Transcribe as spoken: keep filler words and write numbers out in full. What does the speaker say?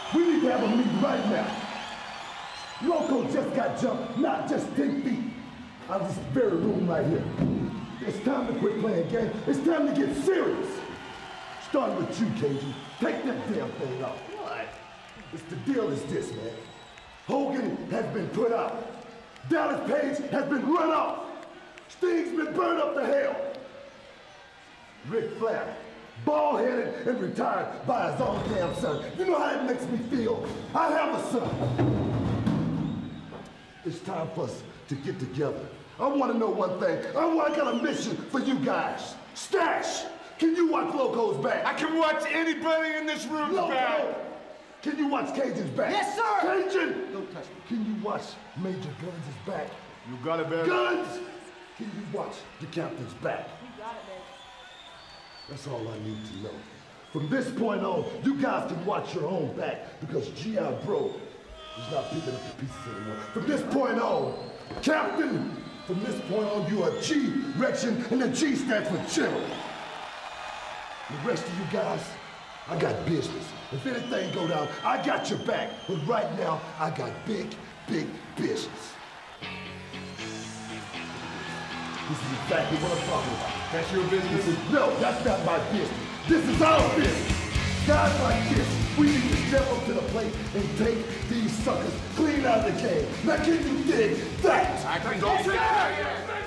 We need to have a meeting right now. Loco just got jumped, not just ten feet out of this very room right here. It's time to quit playing games. It's time to get serious. Starting with you, Cajun. Take that damn thing off. What? It's the deal is this, man. Hogan has been put out. Dallas Page has been run off. Sting's been burned up to hell. Ric Flair, bald-headed and retired by his own damn son. You know how that makes me feel? I have a son. It's time for us to get together. I want to know one thing. I, want, I got a mission for you guys. Stash, can you watch Loco's back? I can watch anybody in this room's Loco, back. can you watch Cajun's back? Yes, sir. Cajun, Don't touch me. Can you watch Major Guns' back? You got it, baby. Guns, can you watch the captain's back? You got it, baby. That's all I need to know. From this point on, you guys can watch your own back because G I Bro is not picking up the pieces anymore. From this point on, Captain, from this point on, you are G-Rection, and the G stands for General. The rest of you guys, I got business. If anything go down, I got your back. But right now, I got big, big business. This is exactly what I'm talking about. That's your business? This is, no, that's not my business. This is our business. Guys like this, we need to step up to the plate and take these suckers clean out of the game. Now can you dig that? I can go.